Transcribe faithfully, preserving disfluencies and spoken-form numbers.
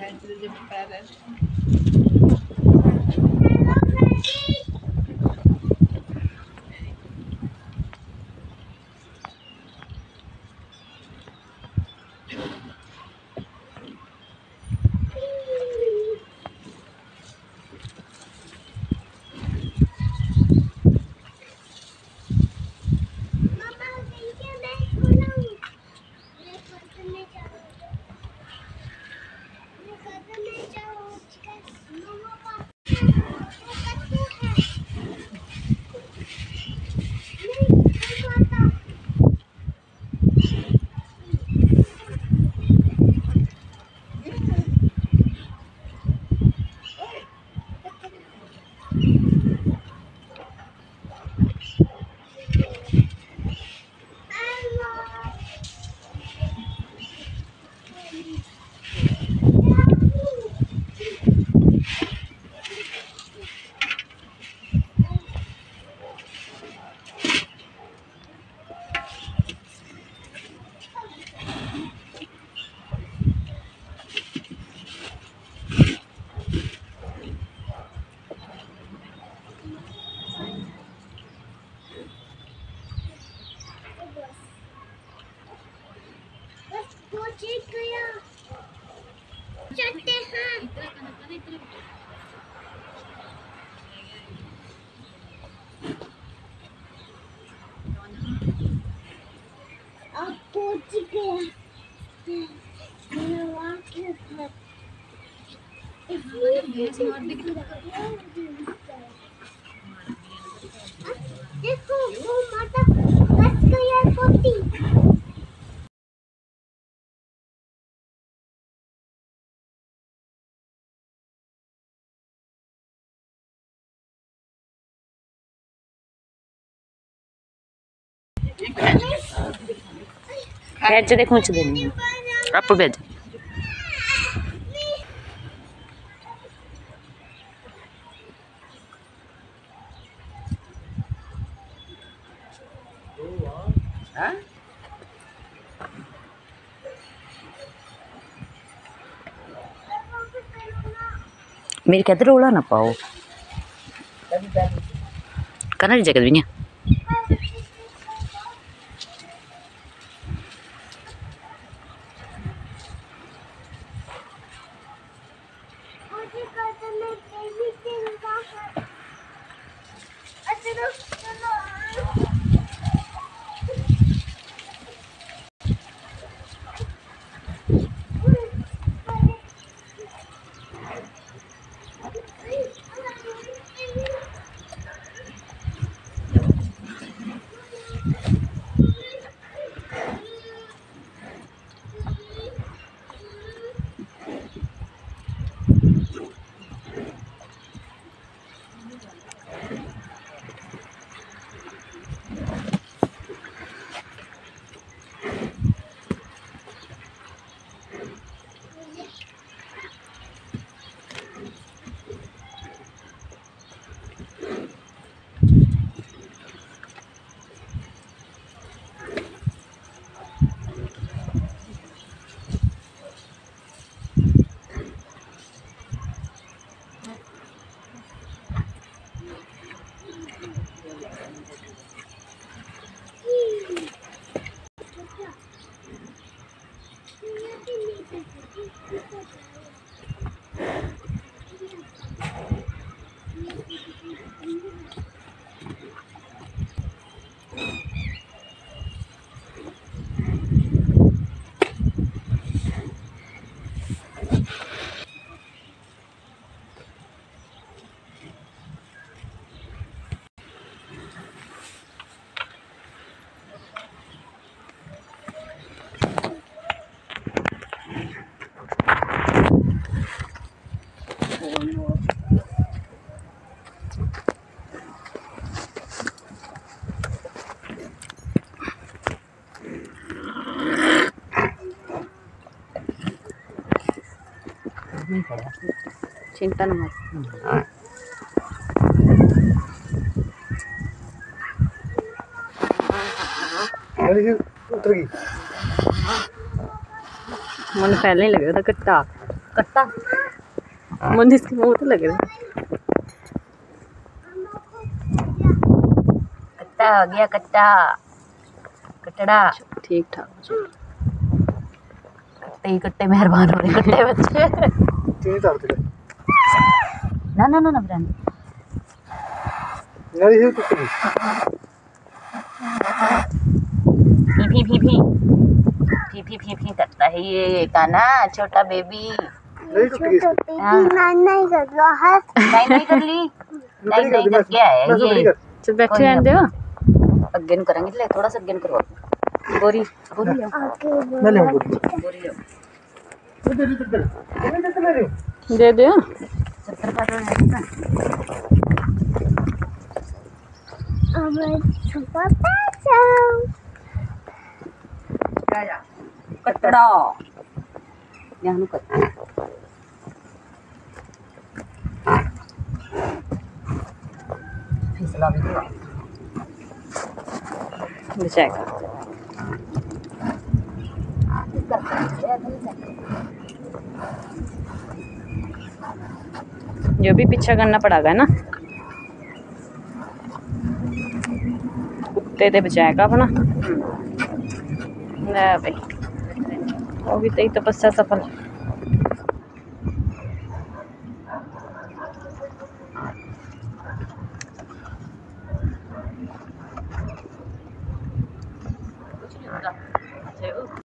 देखो वो माता बस गया पोती। भेज दे कुछ दिन आप भेज मेरी कहते रोला ना पाओ करना जगत भी नहीं चिंता न मत उतर गई मन पहले ही लग रहा था कट्टा कट्टा मुझे इसके मुंह तो लग रहा है। कट्टा आ गया, कट्टा कटड़ा। ठीक ठाक कट्टे ही कट्टे मेहरबान हो रहे कट्टे बच्चे। ना ना ना ना ब्रांड भी भी भी भी भी भी भी भी करता है ये काना छोटा बेबी। नहीं नहीं कर रहा है। नहीं नहीं कर ली नहीं नहीं कर क्या है ये। चल बैठे रहने दो अगे नु करेंगे ले थोड़ा सा अगे करो। बोरी बोरी ले मैं ले बोरी ले दे दे सत्तर का तो है अब छुपा पैसा जा कटड़ा यहाँ नु कट फिसला भी तो बचाएगा। जो भी पीछा करना पड़ेगा ना कुत्ते ते बचाएगा अपना। ले भाई वो भी तई तपस्या सफल।